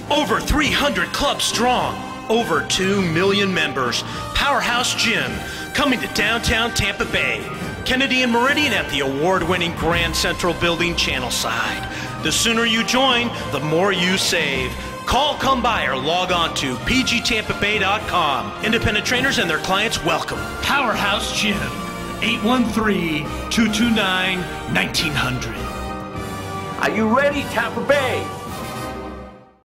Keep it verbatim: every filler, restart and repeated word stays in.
Over three hundred clubs strong. Over two million members. Powerhouse Gym, coming to downtown Tampa Bay. Kennedy and Meridian at the award-winning Grand Central Building channel side. The sooner you join, the more you save. Call, come by, or log on to p g tampa bay dot com. Independent trainers and their clients welcome. Powerhouse Gym, eight one three, two two nine, one nine zero zero. Are you ready, Tampa Bay?